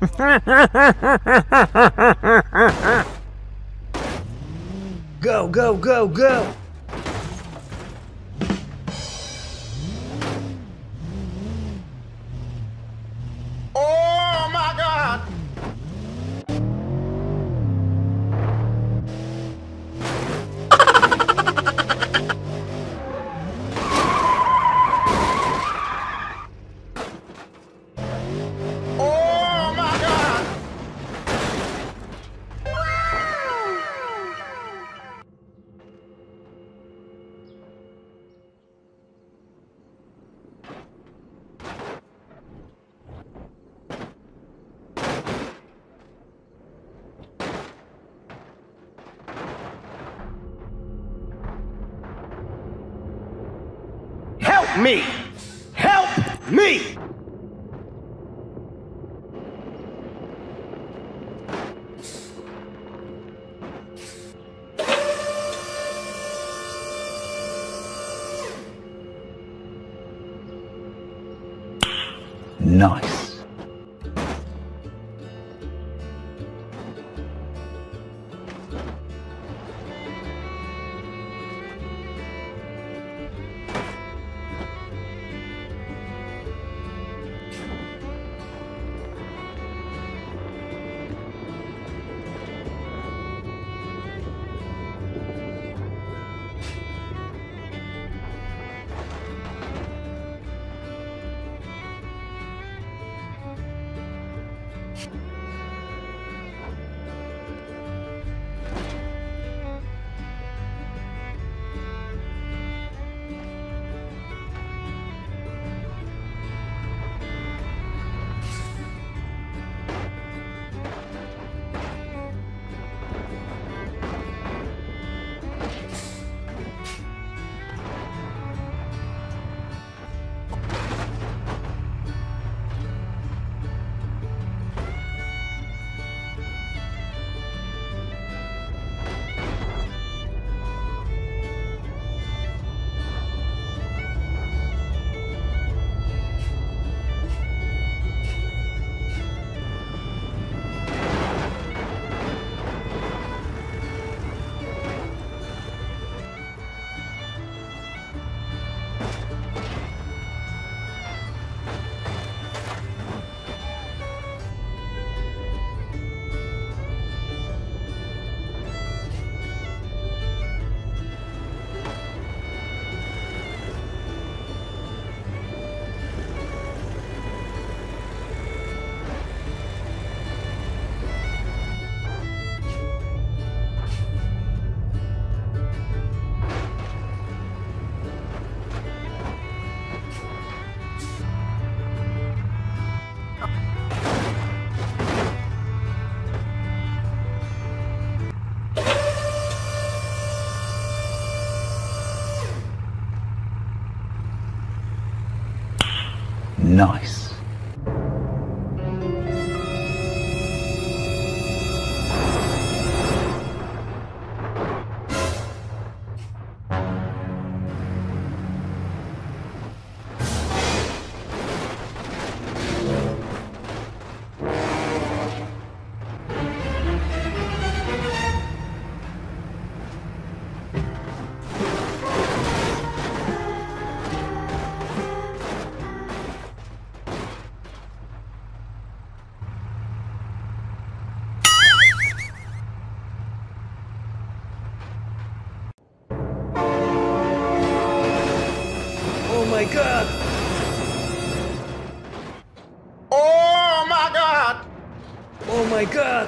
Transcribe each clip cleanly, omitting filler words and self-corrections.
Go, go, go, go! Oh my God! Oh my God! Help me! Help me! Nice. Nice. Oh my God! Oh my God! Oh my God!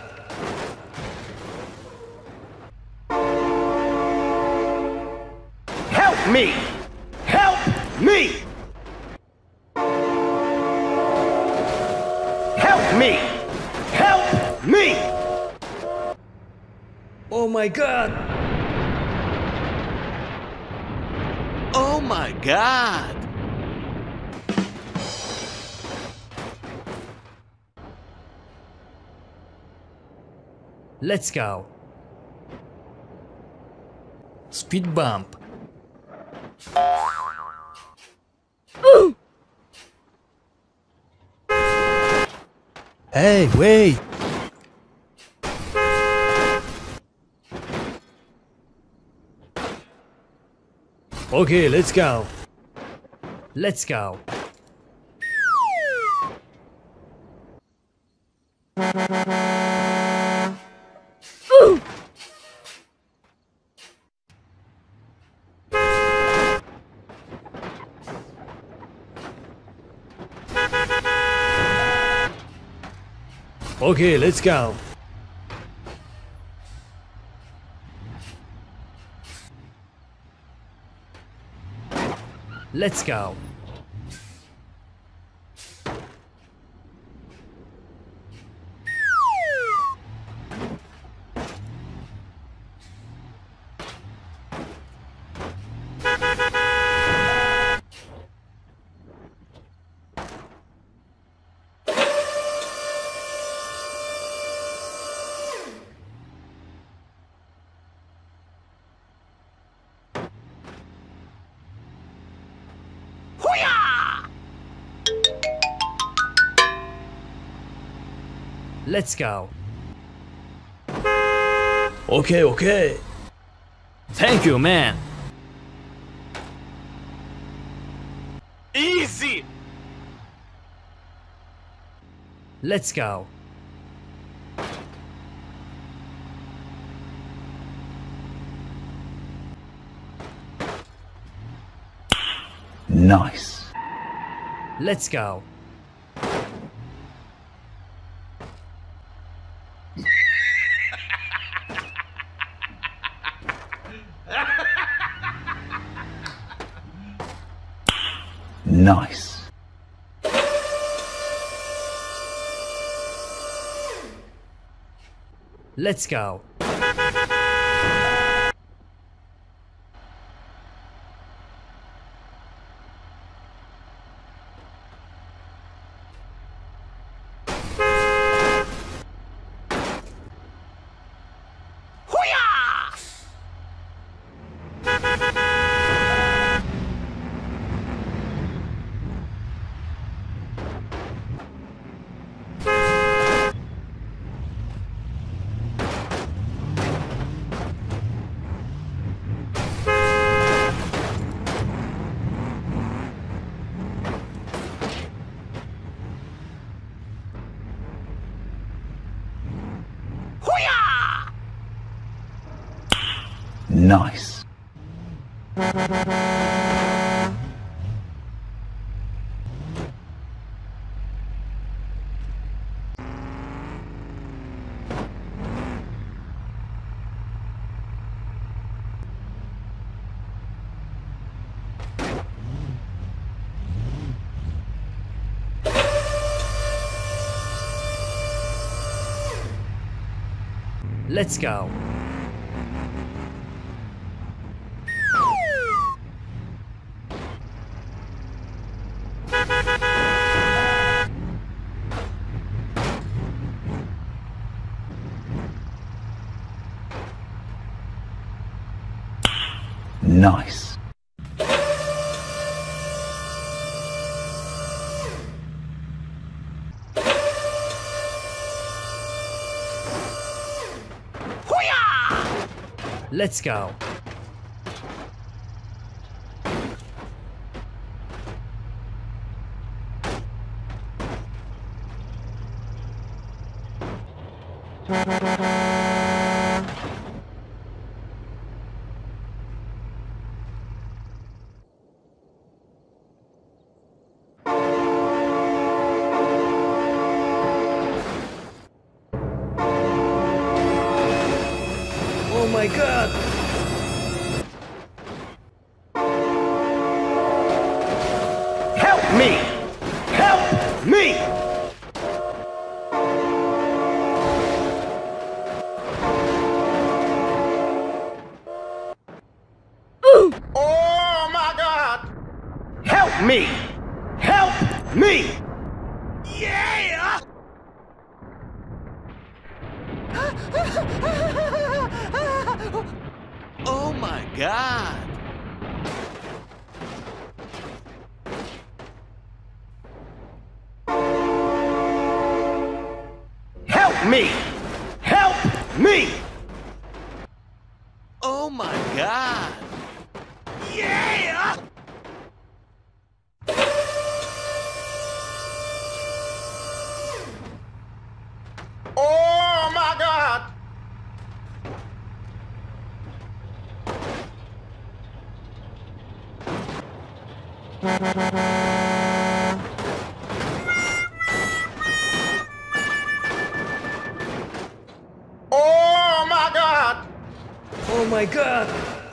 Help me! Help me! Help me! Help me! Oh my God! Oh my God! Let's go. Speed bump. Hey, wait! Okay, let's go. Let's go. Okay, let's go. Let's go. Let's go. Okay, okay. Thank you, man. Easy. Let's go. Nice. Let's go. Nice. Let's go. Nice. Let's go. Nice. Let's go. Oh my god! Help me! Help me! Oh my God! Help me! Help me! Yeah! Oh my God! Help me! Help me! Oh my God! Yeah! Oh my God! Oh my God! Oh my god!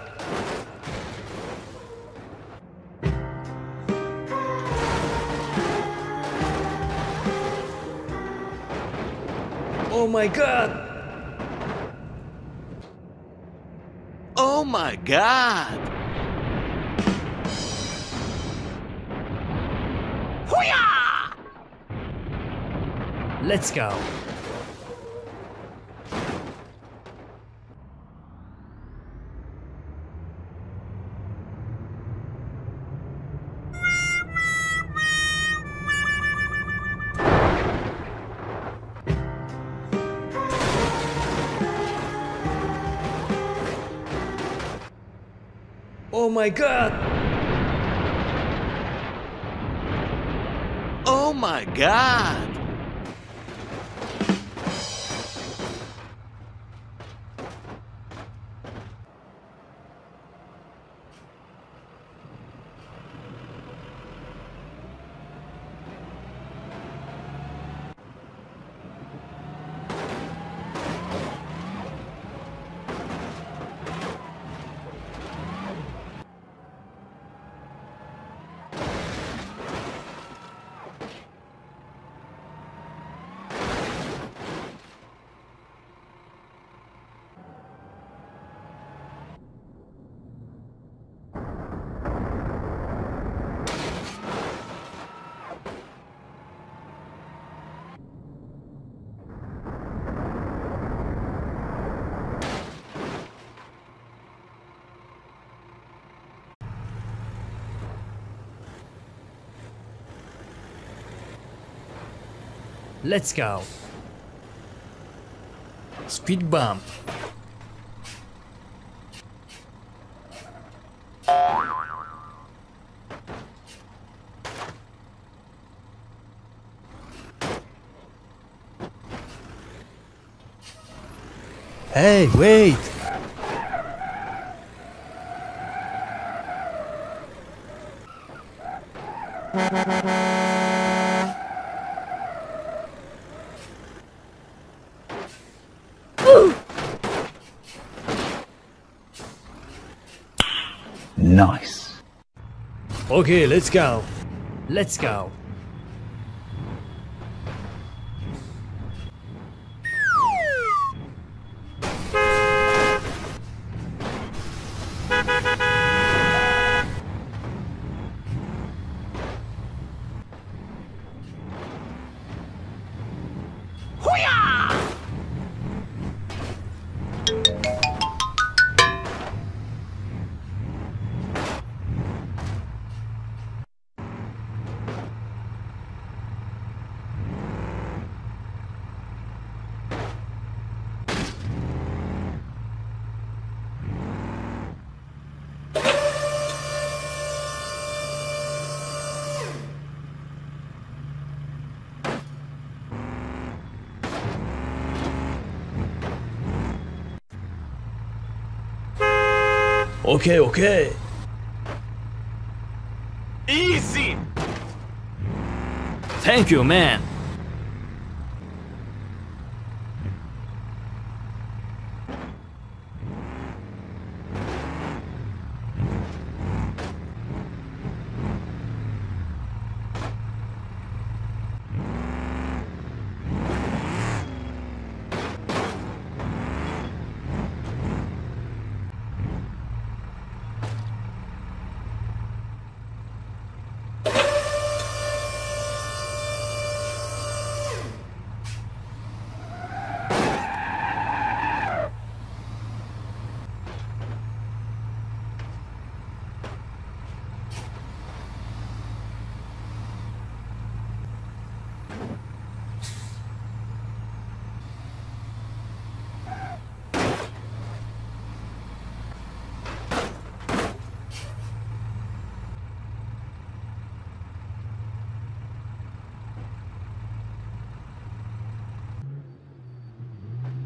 Oh my god! Oh my God! Hoo-yah! Let's go! Oh my god! Oh my God! Let's go! Speed bump. Hey, wait! Nice. Okay, let's go! Let's go! Hoo-yah! Okay, okay. Easy! Thank you, man.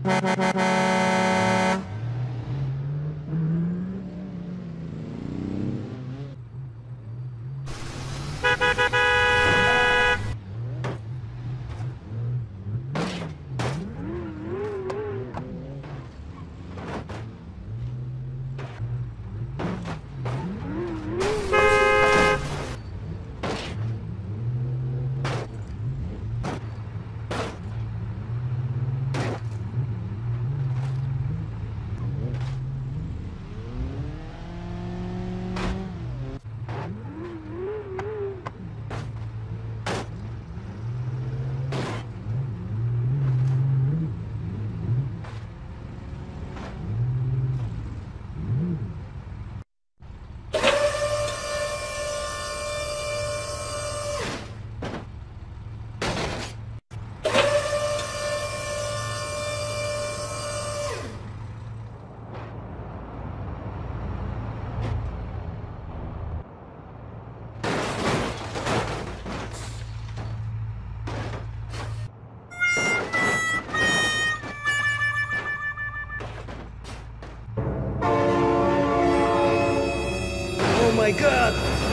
Oh my god!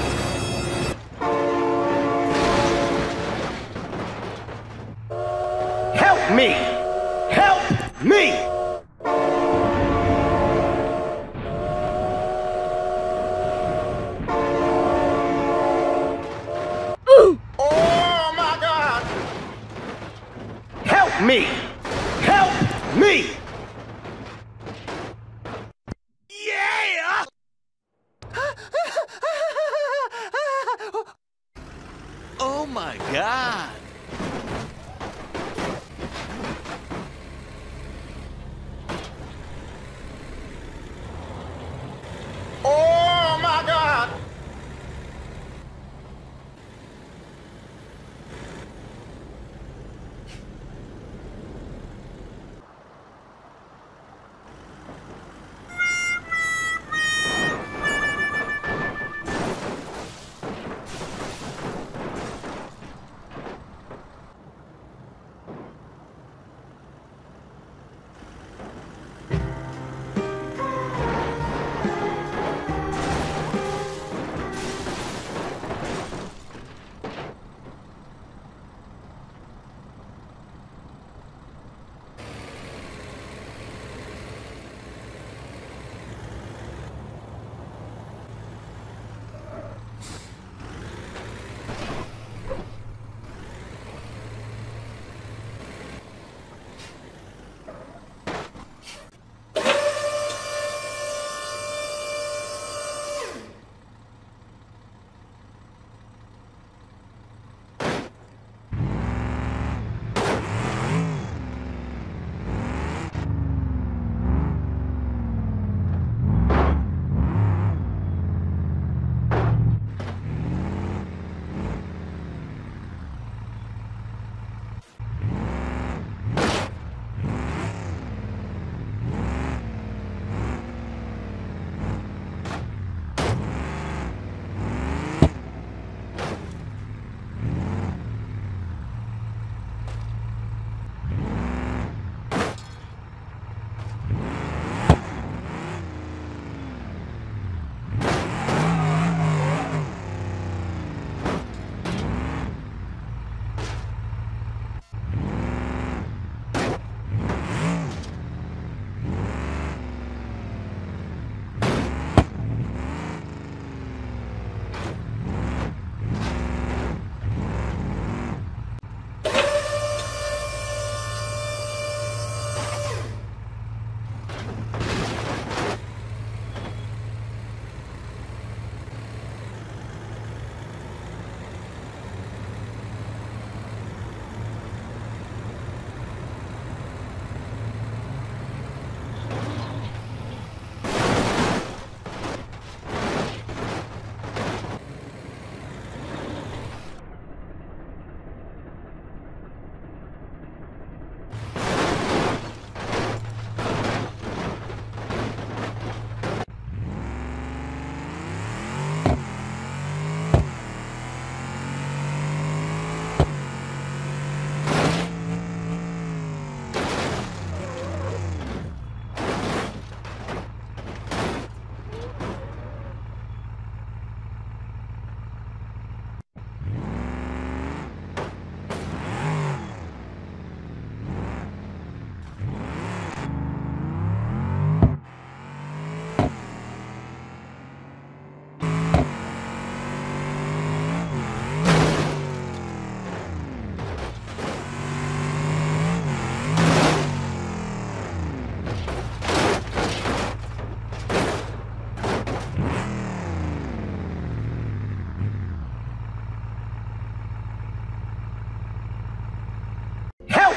Help me! Help me! Oh my God! Help me! Help me! Yeah! Oh my God! Oh my God!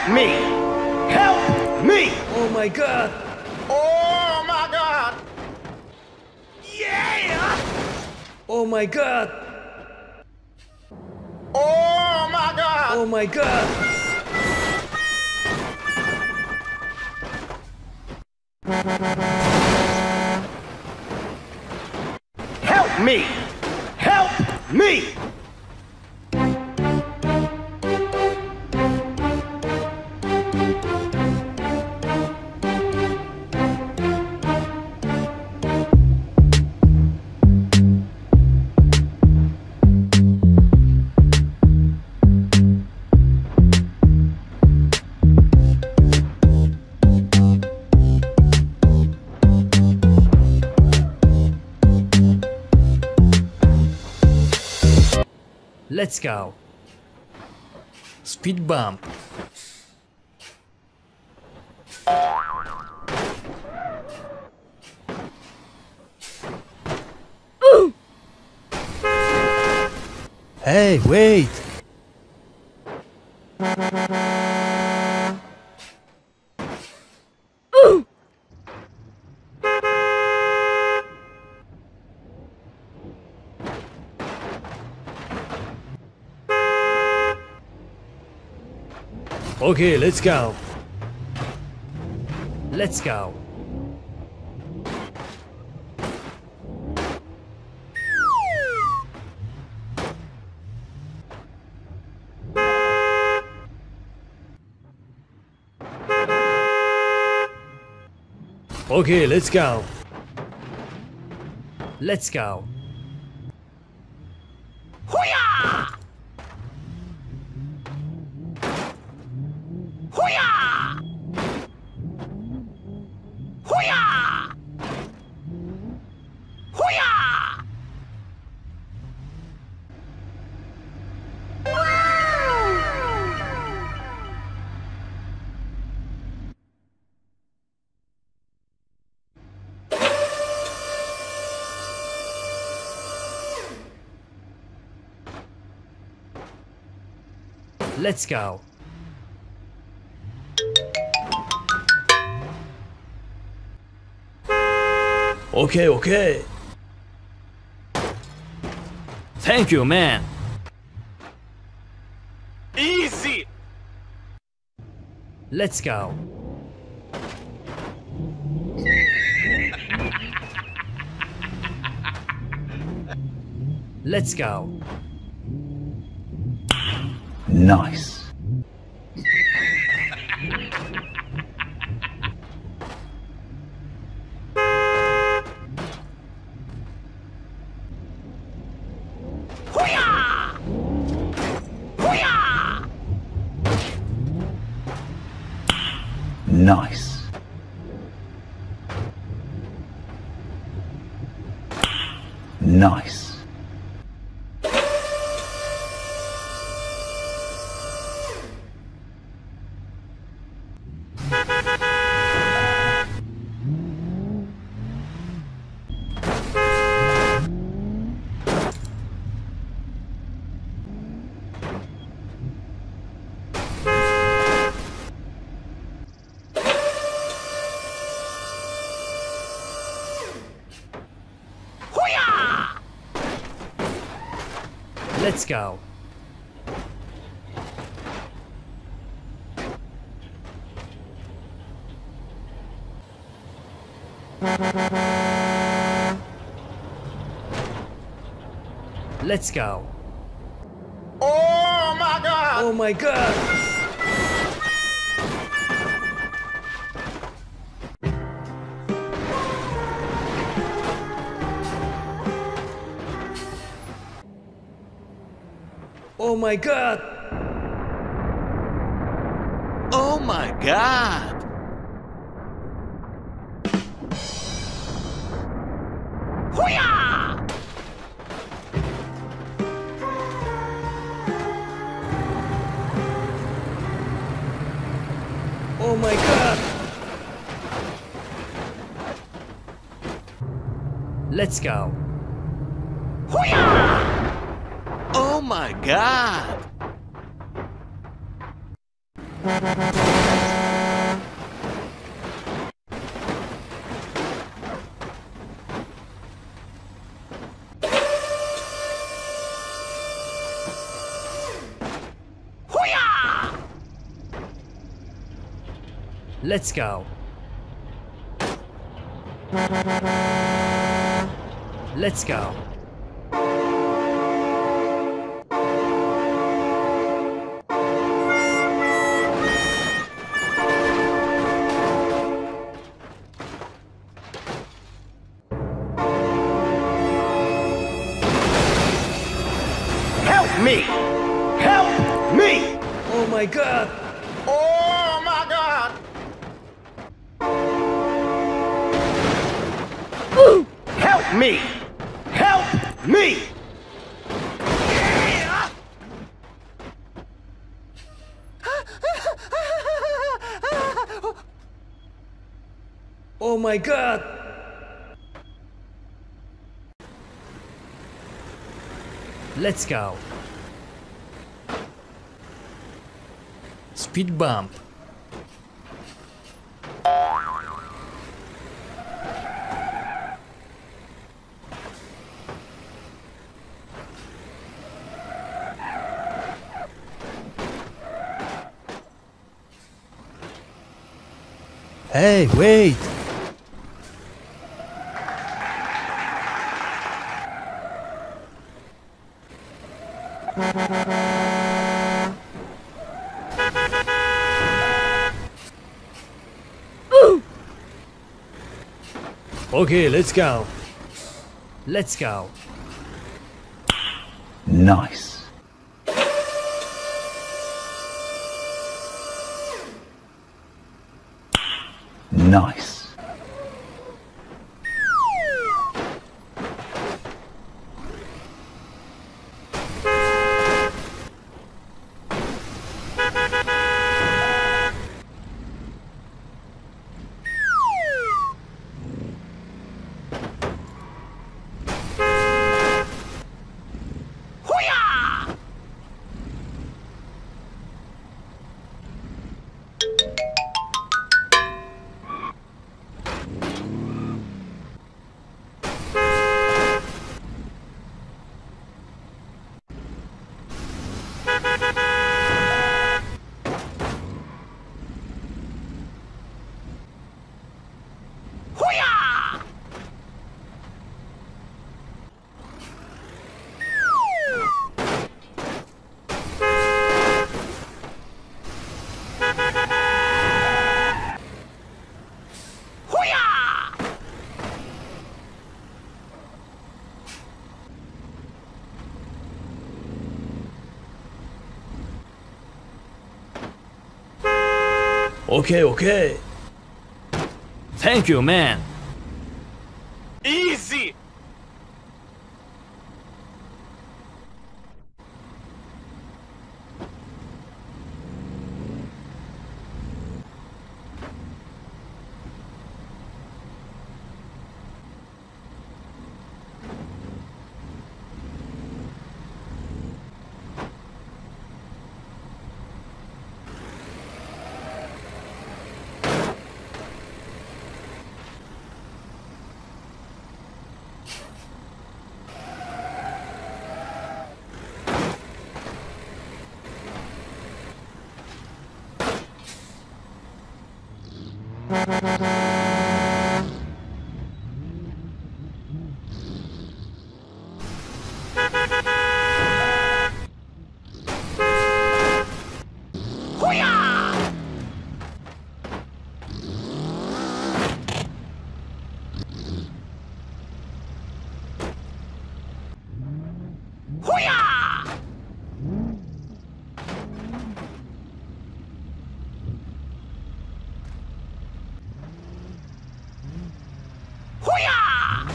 me! Help me! Oh my god! Oh my god! Yeah! Oh my god! Oh my god! Oh my god! Help me! Help me! Let's go. Speed bump. Hey, wait! Okay, let's go. Let's go. Okay, let's go. Let's go. Hoo-yah! Hoo-yah! Hoo-yah! Hoo-yah! Let's go. Okay, okay. Thank you, man. Easy! Let's go. Let's go. Nice. Hoo-yah! Hoo-yah! Nice. Nice. Hoo-yah! Let's go. Let's go. Oh my god! Oh my god! Oh my god! Oh my god! Hoo-yah! Oh my god! Let's go. Hoo-yah! Oh my god! Hoo-yah! Let's go. Let's go. Help me! Help me! Oh my god! Oh my god! Help me! Help me! Oh my god! Let's go. Speed bump. Hey, wait! Okay, let's go. Let's go. Nice. Nice. Hoo-yah! Hoo-yah! Hoo-yah! Okay, okay. Thank you, man. Easy! Hoo-yah! Hoo-yah! Hoo-yah!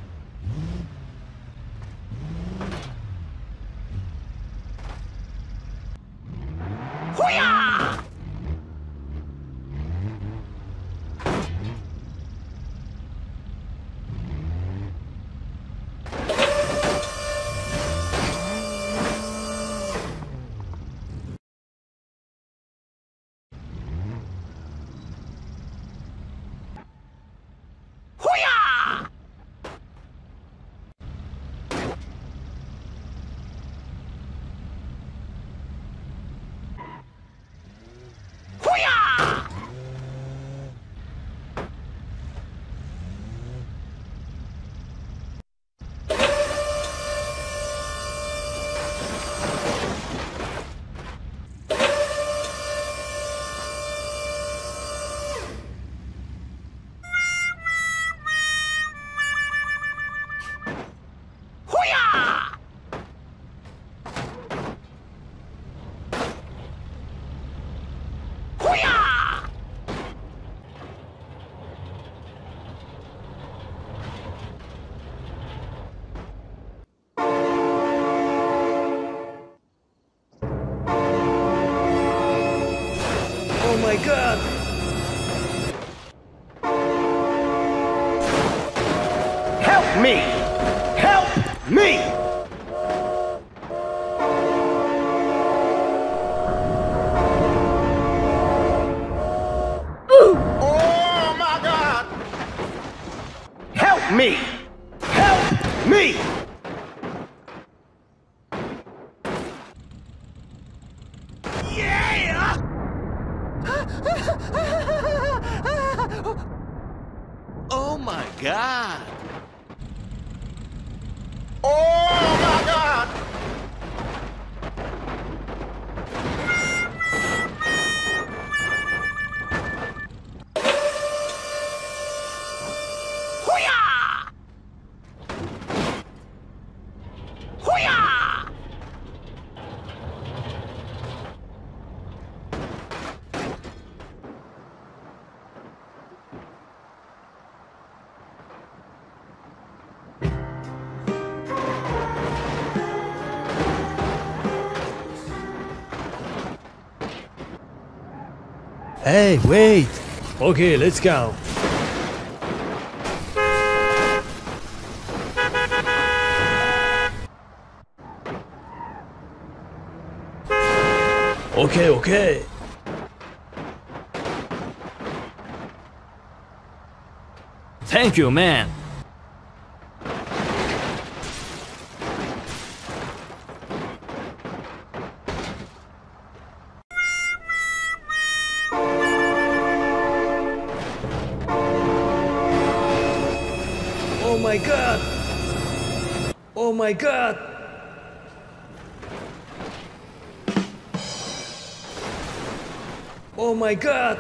Hoo-yah! my god! Help me! Help me! Oh my God! Help me! Help me! Yeah! Oh my God! Oh my God! Hoo-yah! Hoo-yah! Hey, wait! Okay, let's go. Okay, okay. Thank you, man! Oh my god! Oh my god! Oh my god!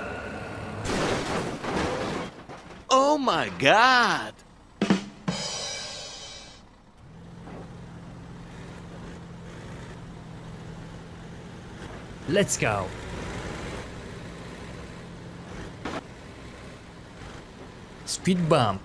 Oh my God! Let's go! Speed bump!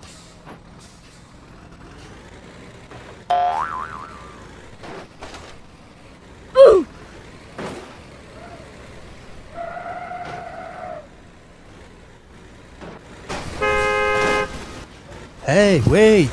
Hey, wait!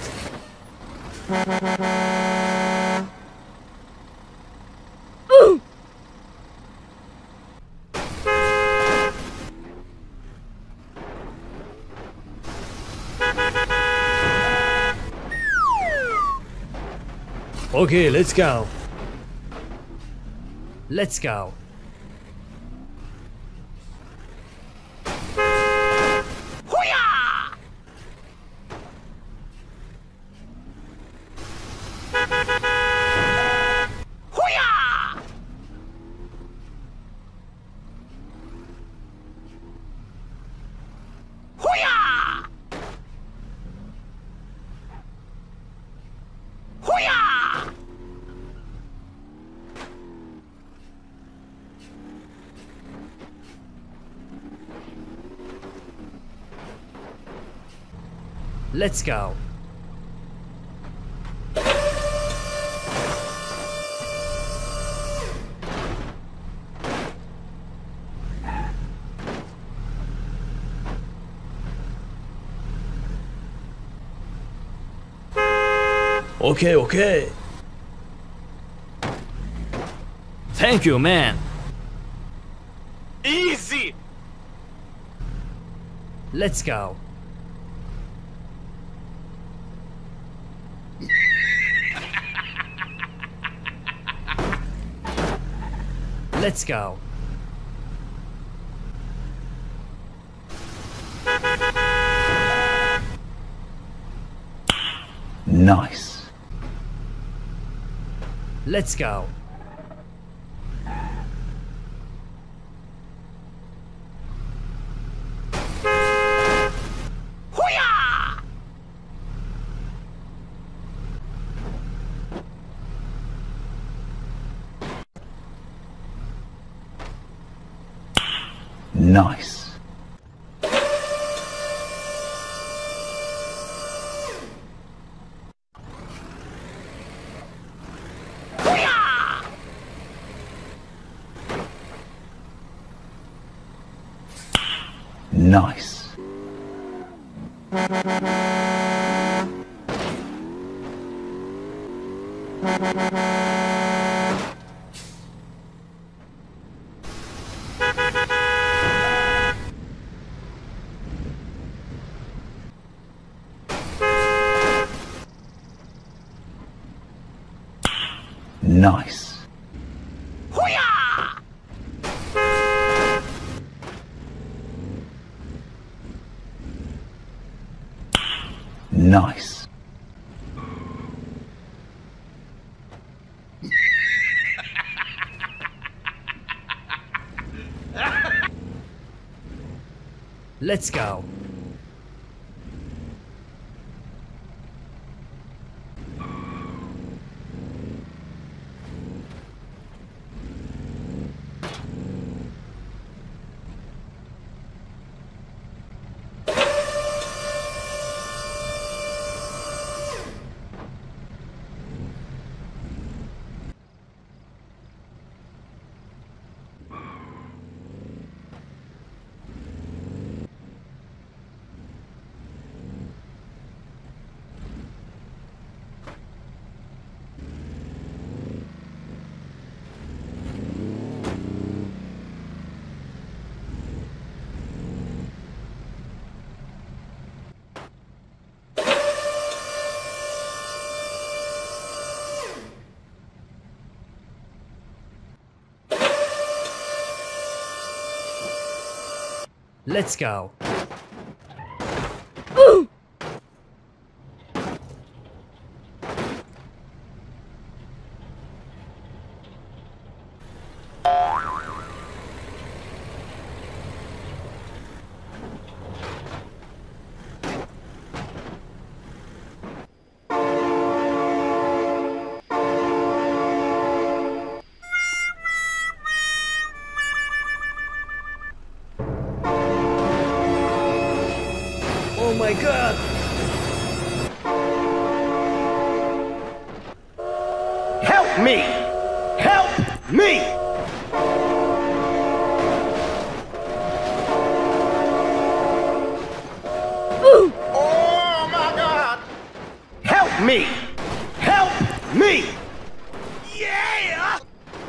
Okay, let's go. Let's go! Hoo-yah! Hoo-yah! Hoo-yah! Hoo-yah! Let's go! Okay, okay. Thank you, man! Easy! Let's go! Let's go! Nice. Let's go! Hoo-yah! Nice. Hoo-yah! Nice. Nice. Hoo-yah! Nice. Let's go. Let's go. Oh my god! Help me! Help me! Oh my God! Help me! Help me! Yeah!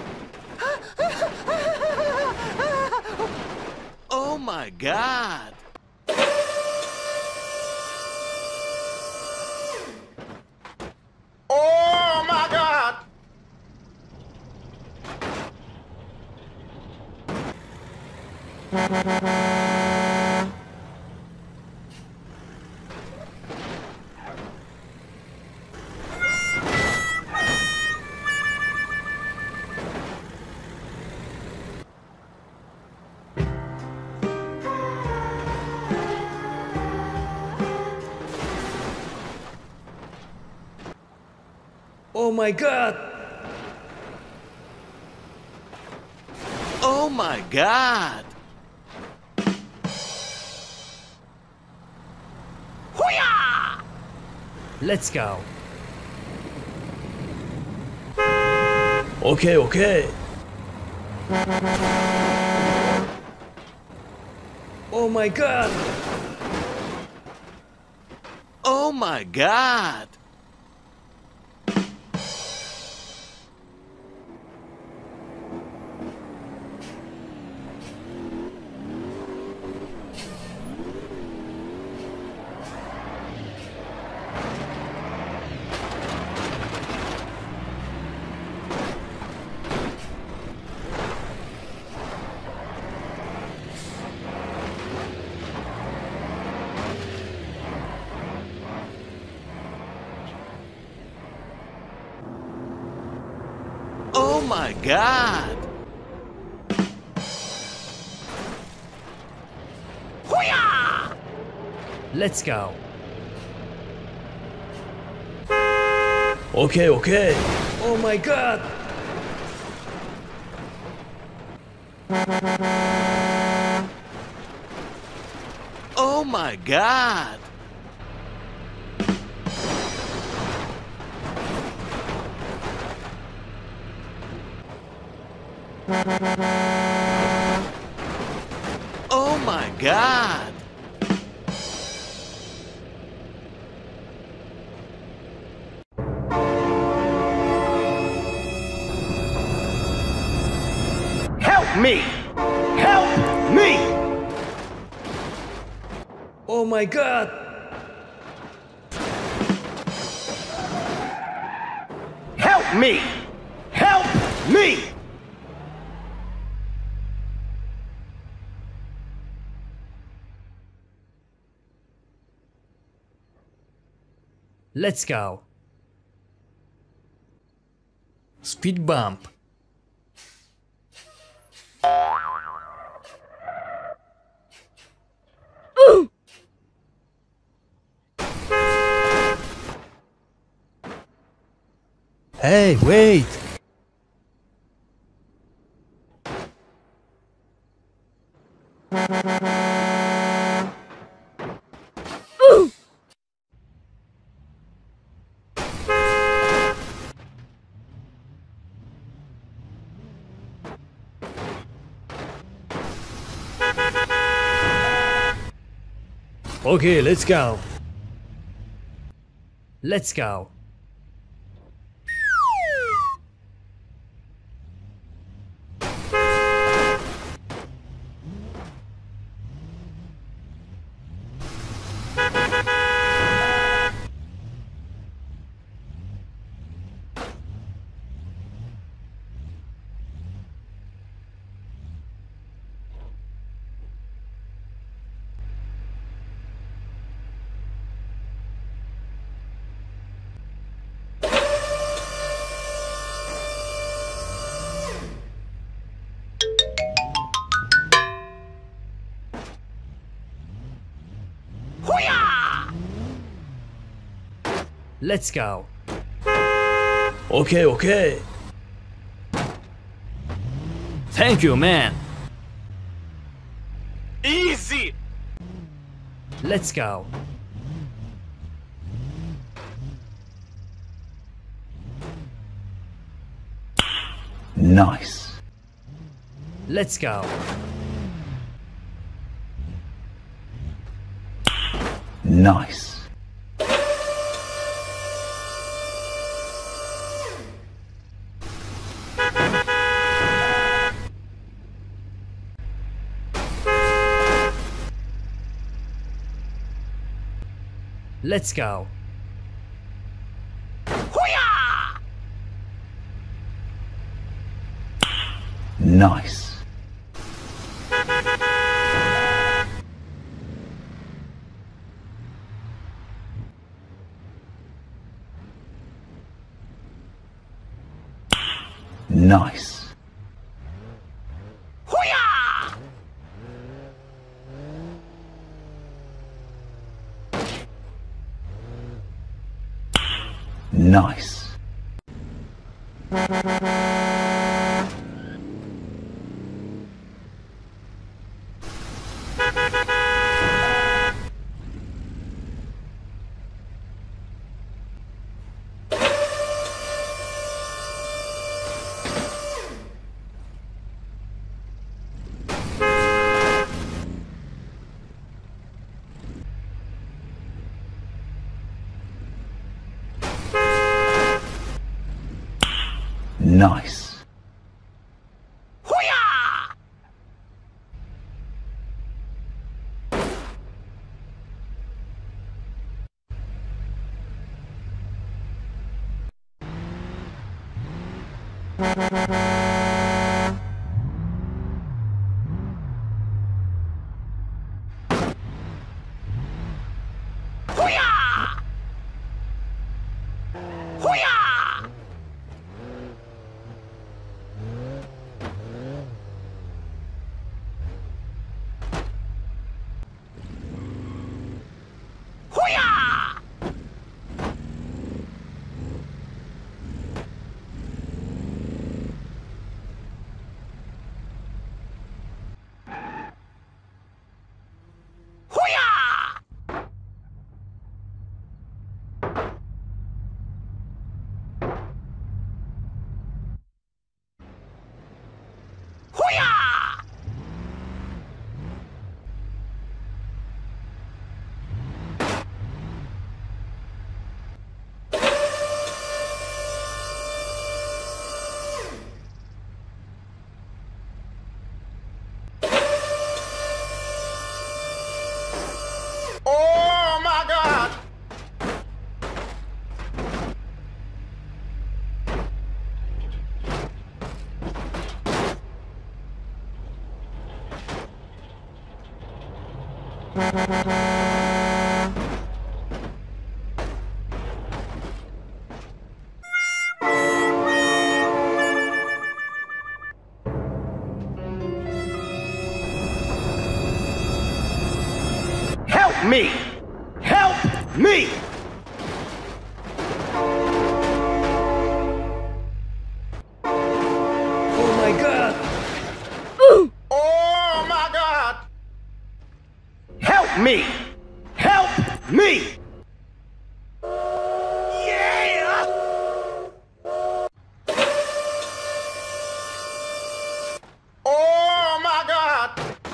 Oh my God! Oh my God! Oh my god! Oh my God! Hoo-yah! Let's go. Okay, okay. Oh my god! Oh my God! Oh my God! Hoo-yah! Let's go. Okay, okay. Oh my god! Oh my God! Oh my God! Help me! Help me! Oh my God! Help me! Help me! Let's go. Speed bump. Hey, wait! Okay, let's go. Let's go. Hoo-yah! Let's go. Okay, okay. Thank you, man. Easy! Let's go. Nice. Let's go. Nice. Let's go. Hoo-yah! Nice. Nice. Hoo-yah! Nice. Nice. Hoo-yah! Hoo-yah! Hoo-yah! Hoo-yah! Hoo-yah! Help me! Help me! Oh my god! Oh my God! Help me! Help me! Yeah! Oh my God!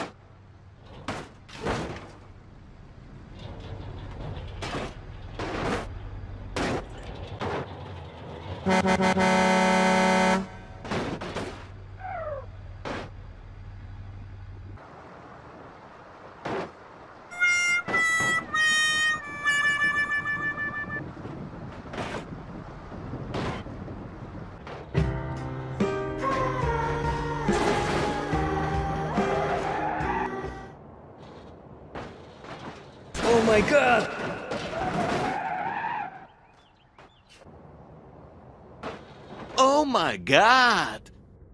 Oh my god! Oh my God!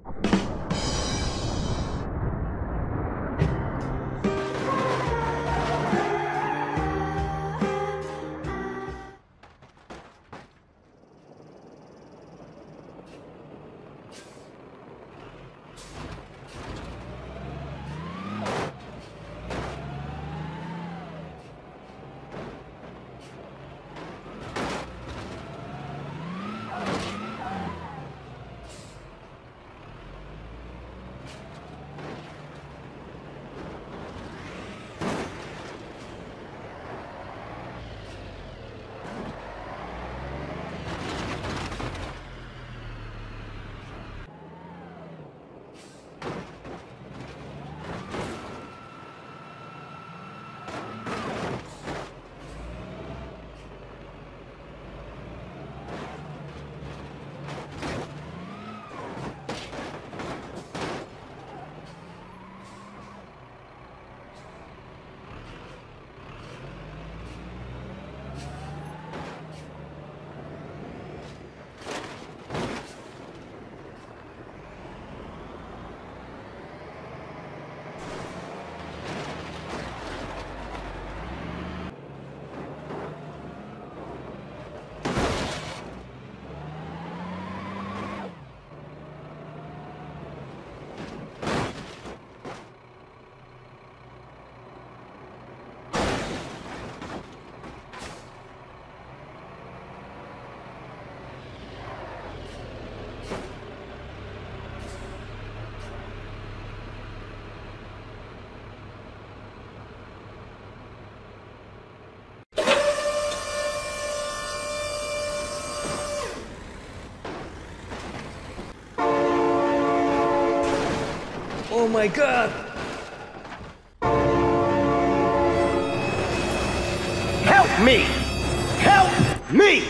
Oh my god! Help me! Help me!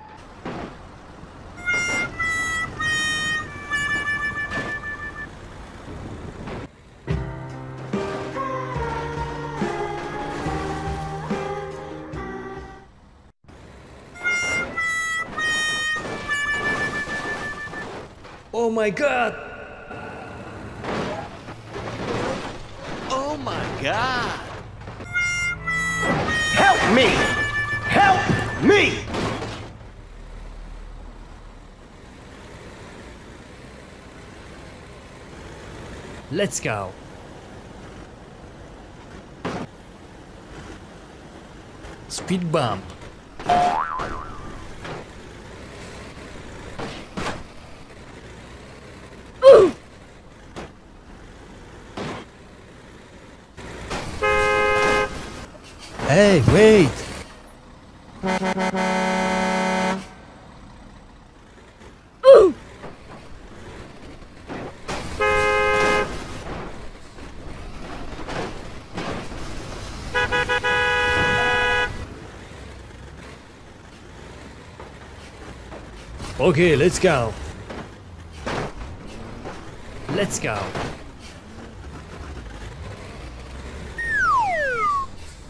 Oh my god! Oh my God! Help me! Help me! Let's go. Speed bump. Hey, wait! Okay, let's go. Let's go.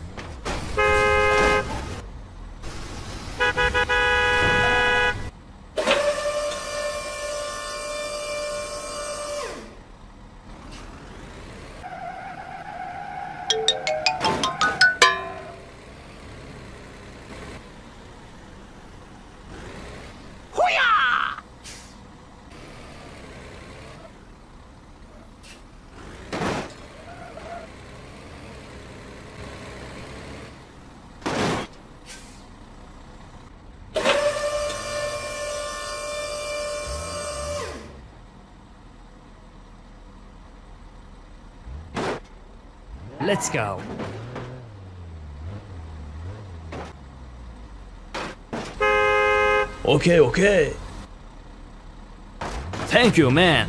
Let's go. Okay, okay. Thank you, man.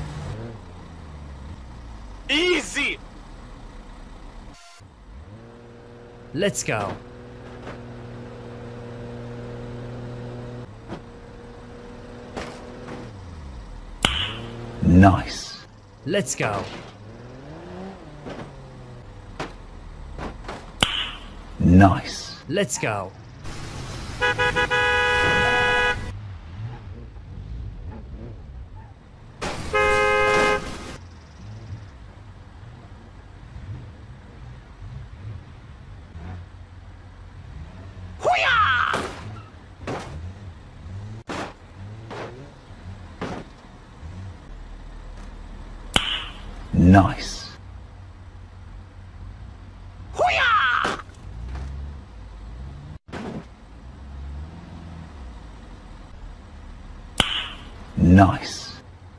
Easy! Let's go. Nice. Let's go. Nice. Let's go. Hoo-yah! Nice. Hoo-yah! Nice.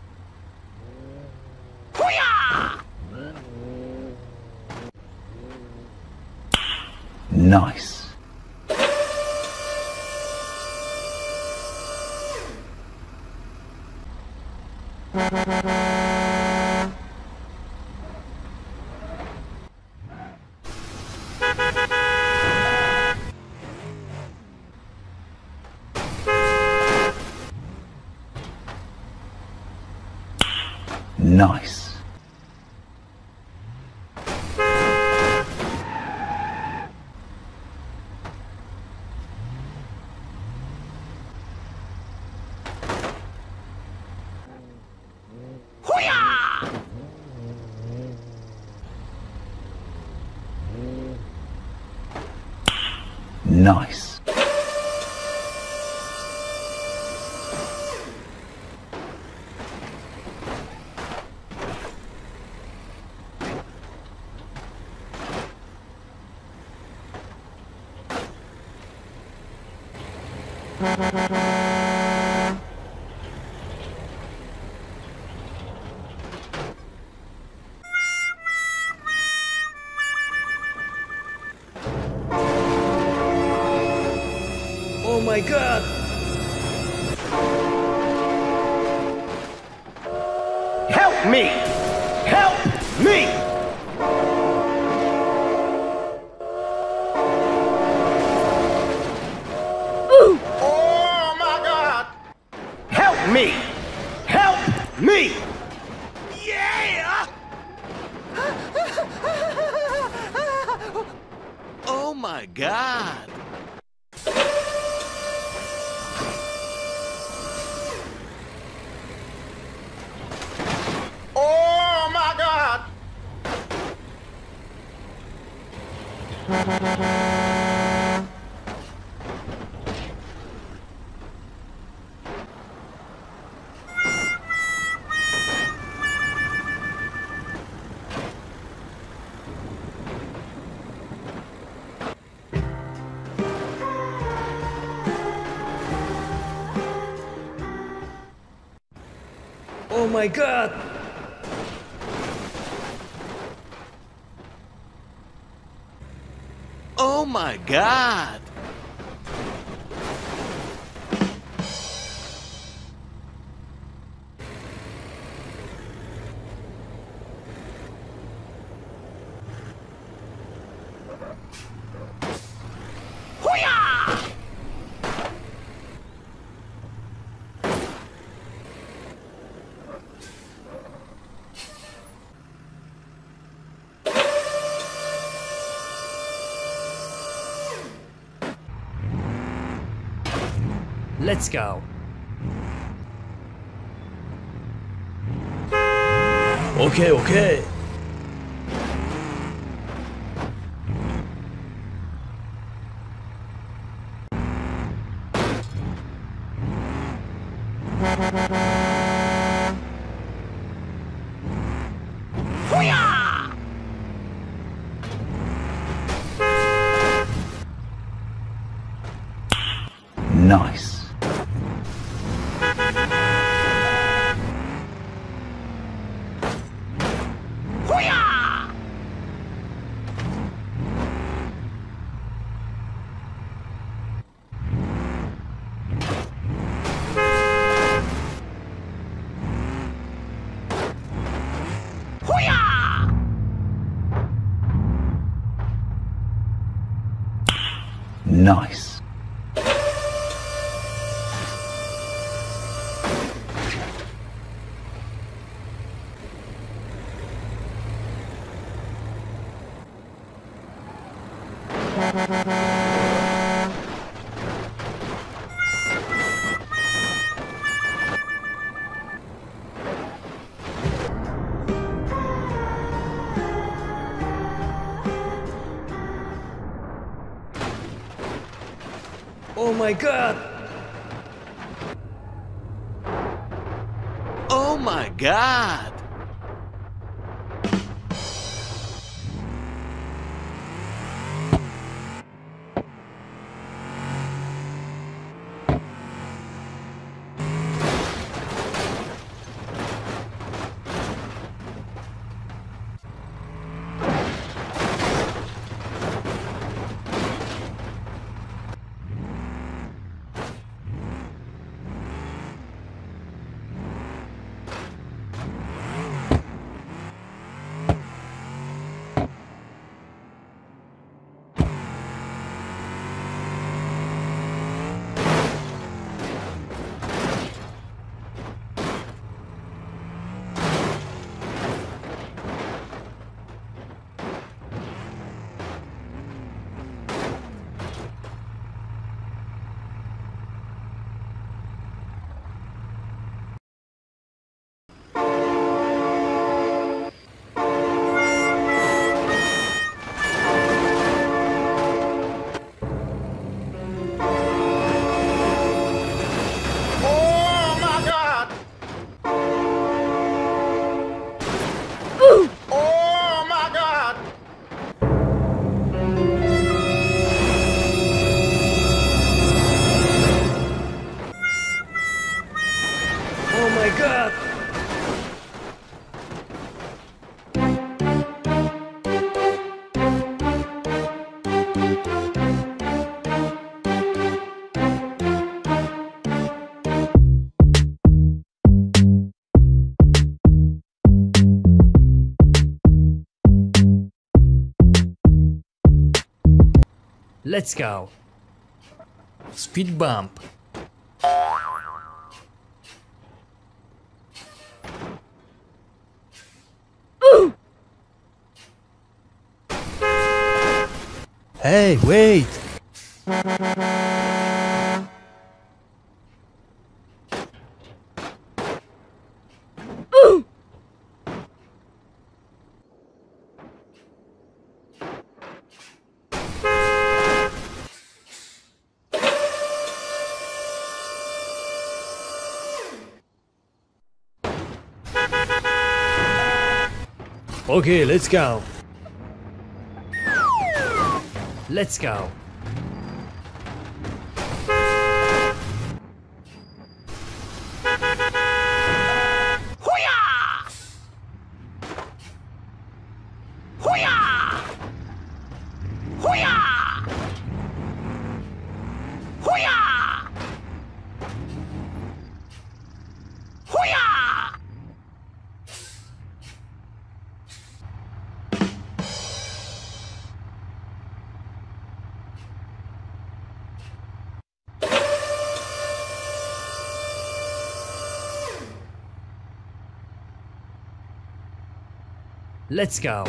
Hoo-yah! Nice. Nice. Hoo-yah! Nice. Oh my god! Help me! Help me! Oh my God! Help me! Help me! Yeah! Oh my god! Oh my God! Oh my god! Oh my god! Hoo-yah! Let's go. Okay, okay. Hoo-yah! Nice. Hoo-yah! Nice. Oh my god! Oh my god! Oh my God! Oh my God! Oh my god! Let's go. Speed bump. Hey, wait! Okay, let's go. Let's go. Hoo-yah! Hoo-yah! Hoo-yah! Hoo-yah! Hoo-yah! Let's go.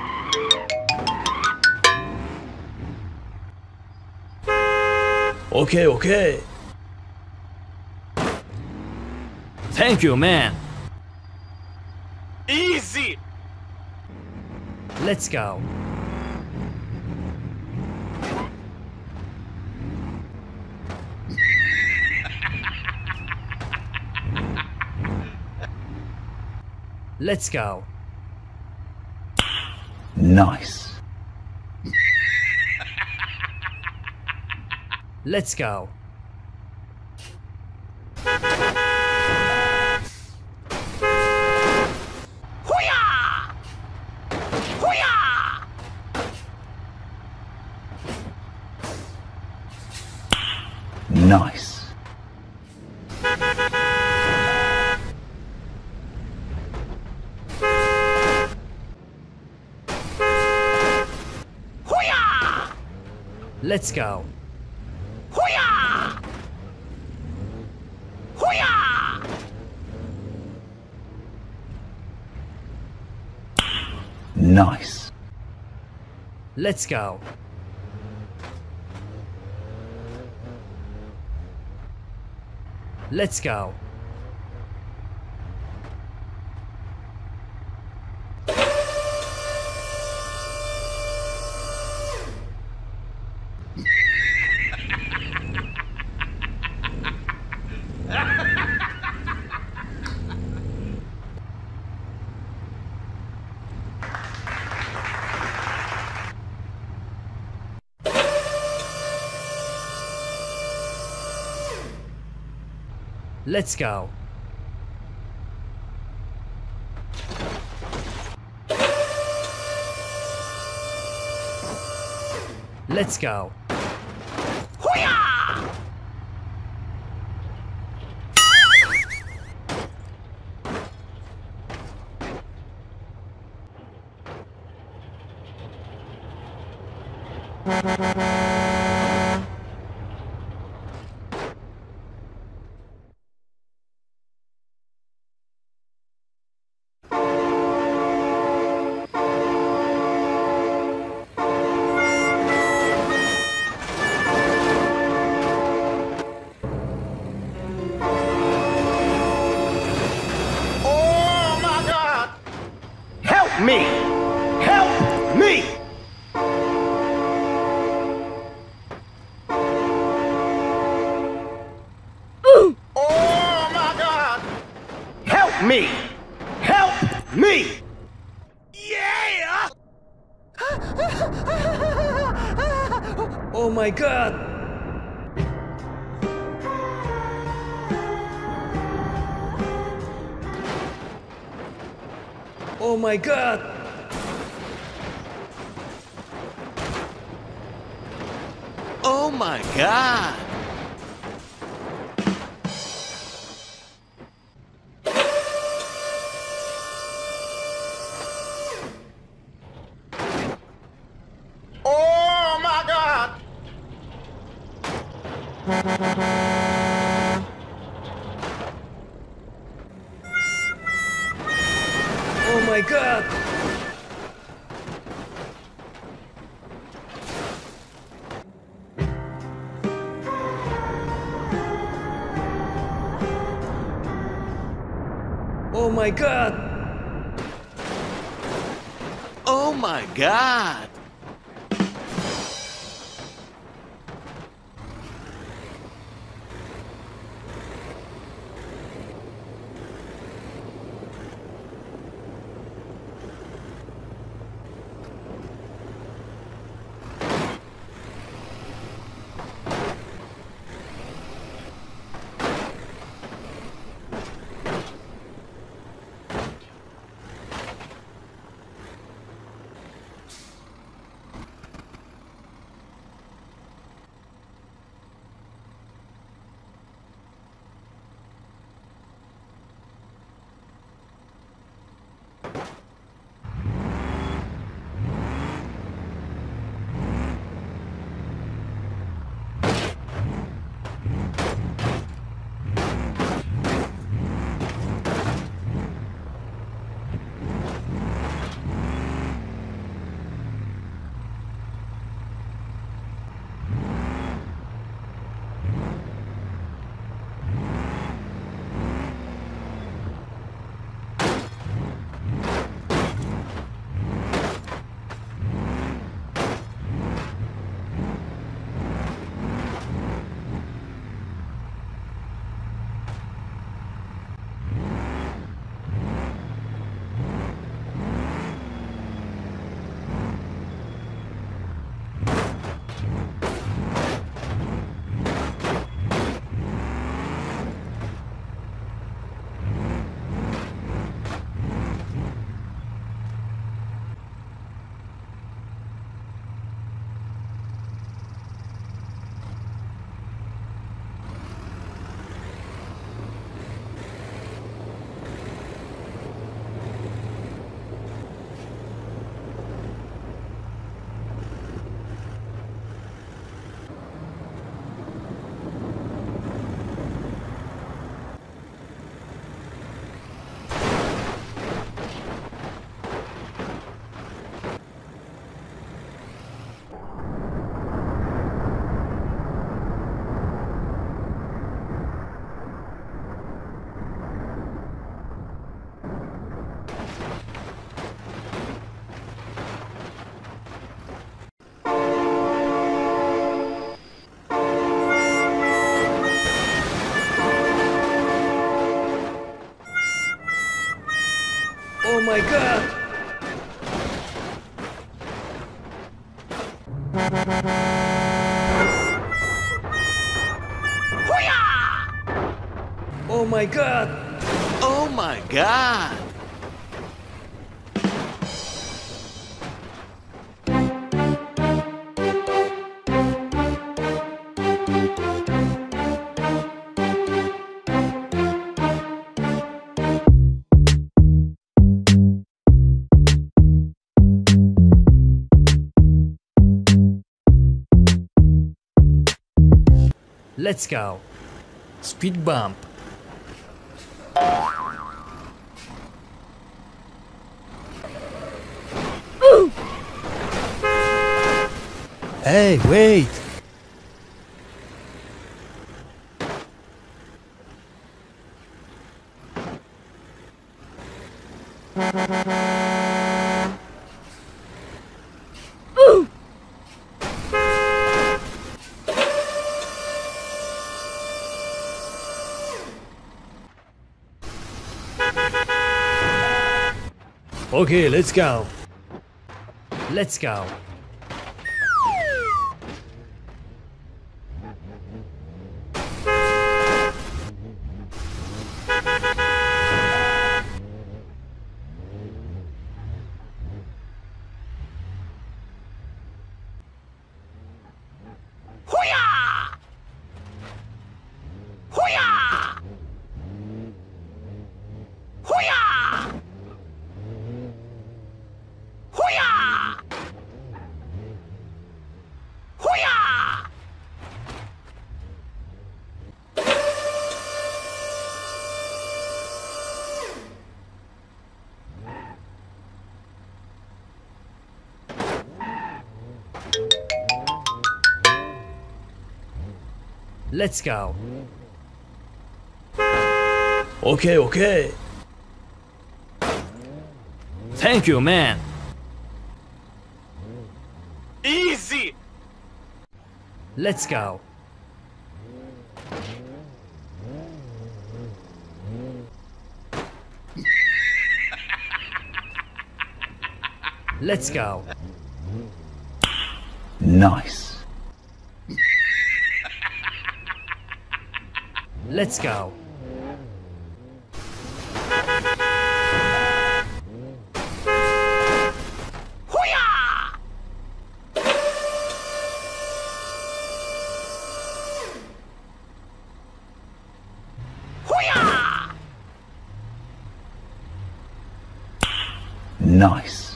Okay, okay. Thank you, man. Easy! Let's go. Let's go. Nice. Let's go. Hoo-yah! Hoo-yah! Nice. Hoo-yah! Let's go. Nice. Let's go. Let's go. Let's go. Let's go. Hoo-yah! Oh my God! Help me! Help me! Oh my God! Help me! Help me! Yeah! Oh my god! Oh my god! Oh my god! Oh my God! Oh my god! Oh my god! Oh my god! Oh my god! Oh my god! Let's go. Speed bump. Hey, wait! Okay, let's go. Let's go. Let's go. Okay, okay. Thank you, man. Easy! Let's go. Let's go. Nice. Let's go. Nice.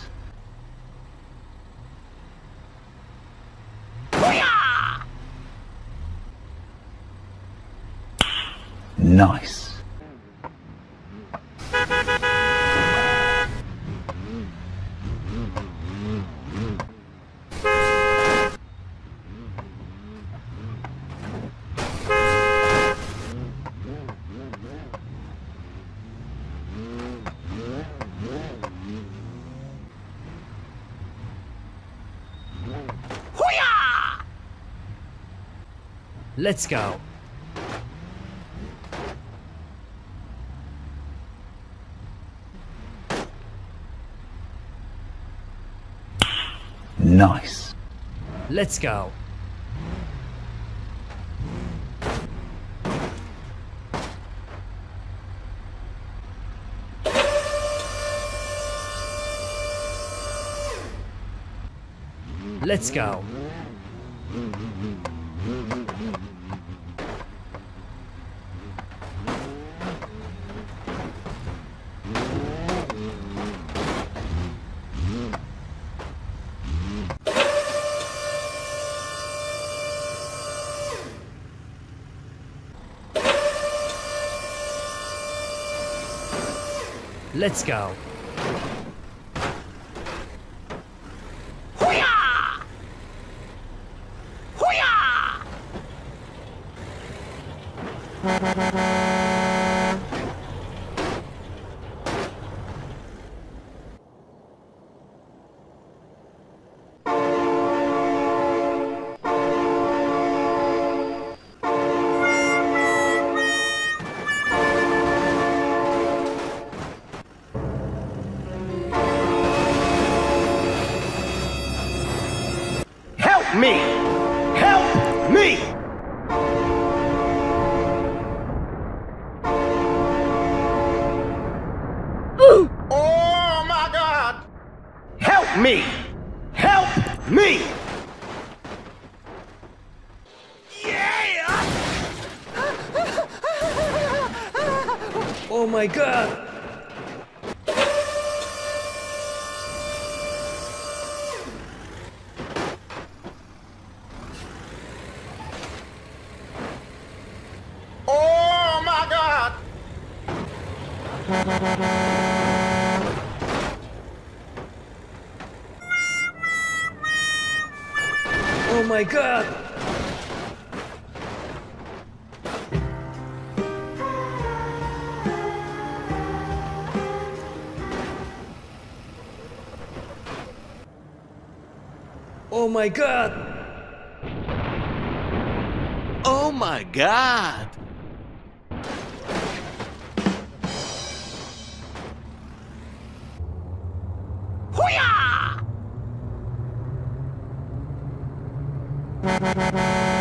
Nice. Let's go. Nice. Let's go. Let's go. Let's go. me! Help me! Oh my God! Help me! Help me! Oh my god! Oh my God! Oh my god! Oh my god! Oh my God! Hoo-yah!